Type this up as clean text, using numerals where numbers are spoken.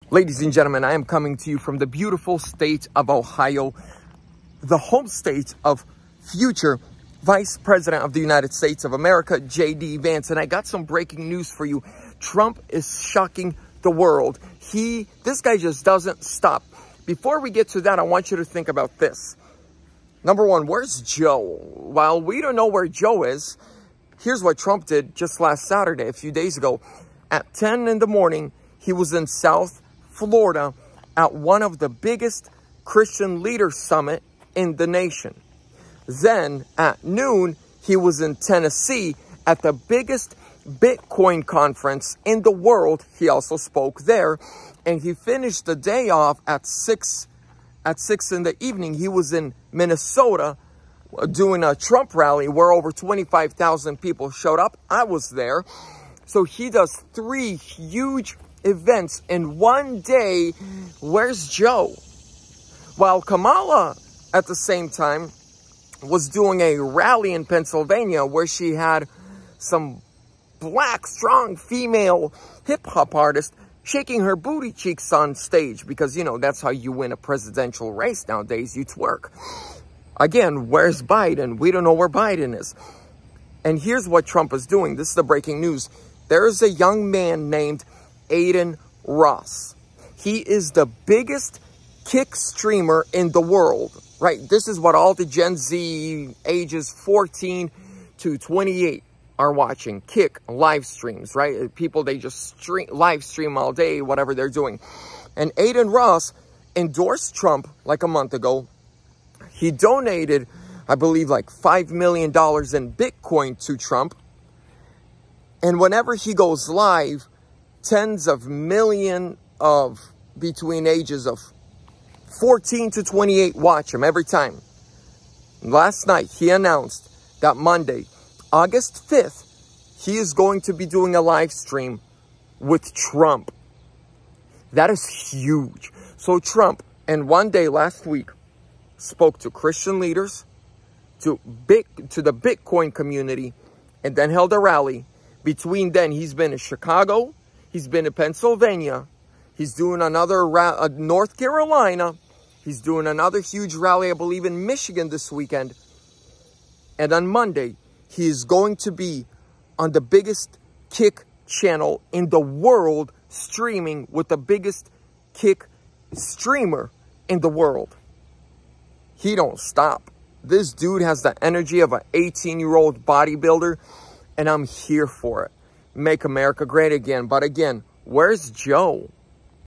Ladies and gentlemen, I am coming to you from the beautiful state of Ohio, the home state of future Vice President of the United States of America, J.D. Vance. And I got some breaking news for you. Trump is shocking the world. This guy just doesn't stop. Before we get to that, I want you to think about this. Number one, where's Joe? While we don't know where Joe is, here's what Trump did just last Saturday, a few days ago. At 10 in the morning, he was in South Florida at one of the biggest Christian leader summit in the nation. Then at noon, he was in Tennessee at the biggest Bitcoin conference in the world. He also spoke there, and he finished the day off at 6 in the evening. He was in Minnesota doing a Trump rally where over 25,000 people showed up. I was there. So he does 3 huge events in one day. Where's Joe? While Kamala at the same time was doing a rally in Pennsylvania where she had some black, strong female hip-hop artist shaking her booty cheeks on stage, because, you know, that's how you win a presidential race nowadays. You twerk. Again, where's Biden? We don't know where Biden is. And here's what Trump is doing. This is the breaking news. There is a young man named Adin Ross. He is the biggest Kick streamer in the world, right? This is what all the Gen Z ages 14 to 28 are watching. Kick live streams, right? People, they just live stream all day, whatever they're doing. And Adin Ross endorsed Trump like a month ago. He donated, I believe, like $5 million in Bitcoin to Trump. And whenever he goes live, tens of millions of between ages of 14 to 28 watch him every time. Last night, he announced that Monday, August 5th, he is going to be doing a live stream with Trump. That is huge. So Trump, in one day last week, spoke to Christian leaders, to the Bitcoin community, and then held a rally. Between then, he's been in Chicago, he's been in Pennsylvania, he's doing another North Carolina, he's doing another huge rally, I believe, in Michigan this weekend. And on Monday, he is going to be on the biggest Kick channel in the world, streaming with the biggest Kick streamer in the world. He don't stop. This dude has the energy of an 18-year-old bodybuilder, and I'm here for it. Make America great again. But again, where's Joe?